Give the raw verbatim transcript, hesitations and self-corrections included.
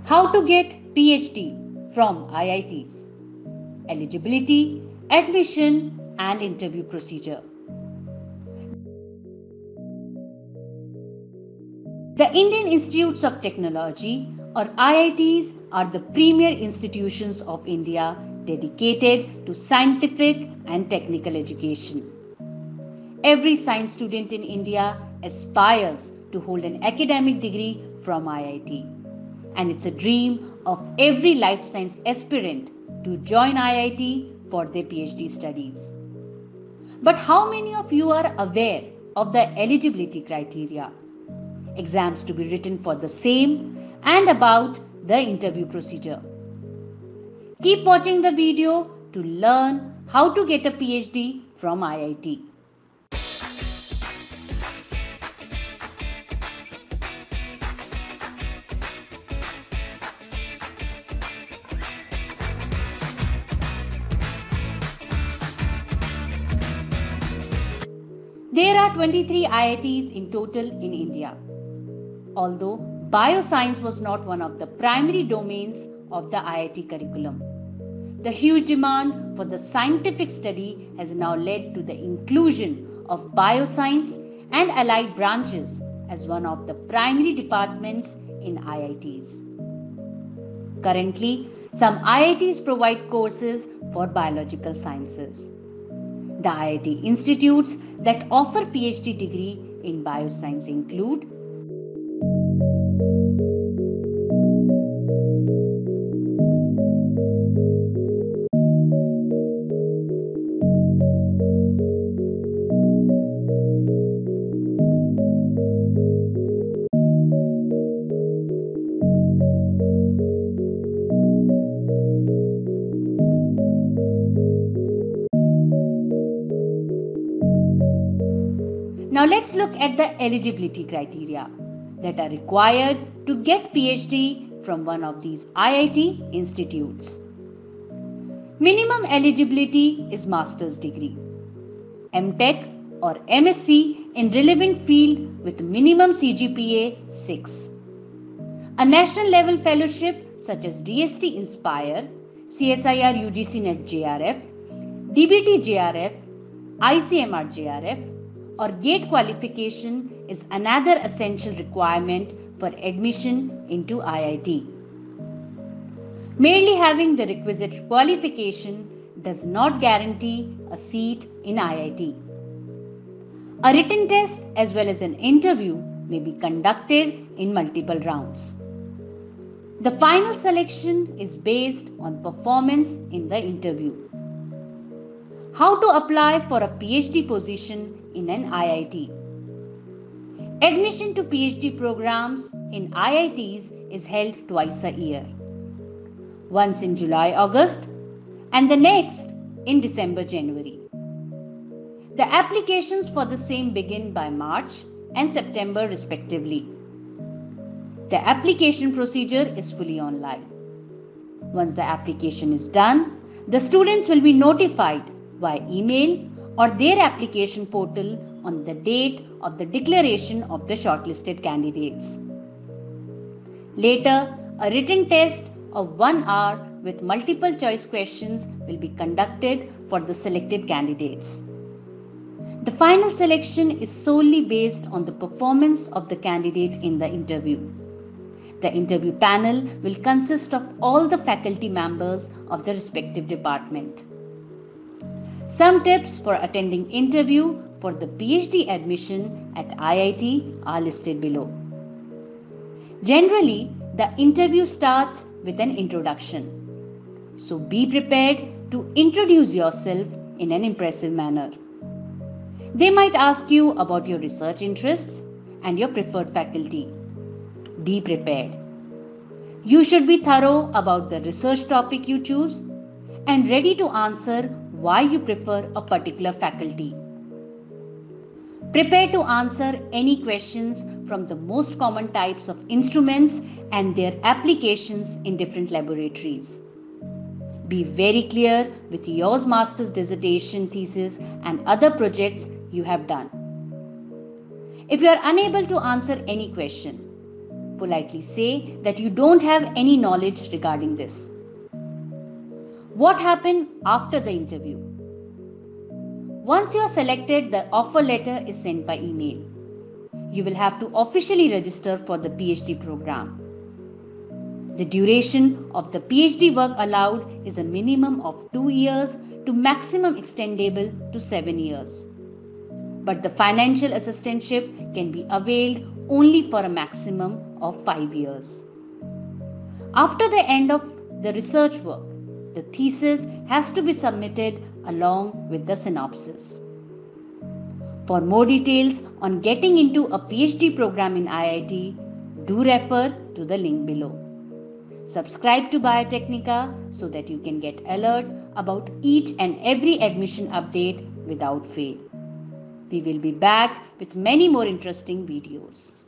How to get PhD from I I Ts. Eligibility, admission, and interview procedure. The Indian Institutes of Technology or I I Ts are the premier institutions of India dedicated to scientific and technical education. Every science student in India aspires to hold an academic degree from I I T. And it's a dream of every life science aspirant to join I I T for their PhD studies. But how many of you are aware of the eligibility criteria, exams to be written for the same, and about the interview procedure? Keep watching the video to learn how to get a PhD from I I T. There are twenty-three I I Ts in total in India. Although bioscience was not one of the primary domains of the I I T curriculum, the huge demand for the scientific study has now led to the inclusion of bioscience and allied branches as one of the primary departments in I I Ts. Currently, some I I Ts provide courses for biological sciences. The I I T institutes that offer PhD degree in bioscience include Now let's look at the eligibility criteria that are required to get PhD from one of these I I T institutes. Minimum eligibility is master's degree, M Tech or M S c in relevant field with minimum C G P A six. A national level fellowship such as D S T Inspire, C S I R U G C Net J R F, D B T J R F, I C M R J R F or GATE qualification is another essential requirement for admission into I I T. Merely having the requisite qualification does not guarantee a seat in I I T. A written test as well as an interview may be conducted in multiple rounds. The final selection is based on performance in the interview. How to apply for a PhD position in an I I T? Admission to PhD programs in I I Ts is held twice a year. Once in July-August and the next in December-January. The applications for the same begin by March and September respectively. The application procedure is fully online. Once the application is done, the students will be notified via email or their application portal on the date of the declaration of the shortlisted candidates. Later, a written test of one hour with multiple choice questions will be conducted for the selected candidates. The final selection is solely based on the performance of the candidate in the interview. The interview panel will consist of all the faculty members of the respective department. Some tips for attending interview for the PhD admission at I I T are listed below. Generally, the interview starts with an introduction. So be prepared to introduce yourself in an impressive manner. They might ask you about your research interests and your preferred faculty. Be prepared. You should be thorough about the research topic you choose and ready to answer why you prefer a particular faculty. Prepare to answer any questions from the most common types of instruments and their applications in different laboratories. Be very clear with your master's dissertation thesis and other projects you have done. If you are unable to answer any question, politely say that you don't have any knowledge regarding this. What happened after the interview? Once you are selected, the offer letter is sent by email. You will have to officially register for the PhD program. The duration of the PhD work allowed is a minimum of two years to maximum extendable to seven years. But the financial assistantship can be availed only for a maximum of five years. After the end of the research work, the thesis has to be submitted along with the synopsis. For more details on getting into a PhD program in I I T, do refer to the link below. Subscribe to Biotecnika so that you can get alert about each and every admission update without fail. We will be back with many more interesting videos.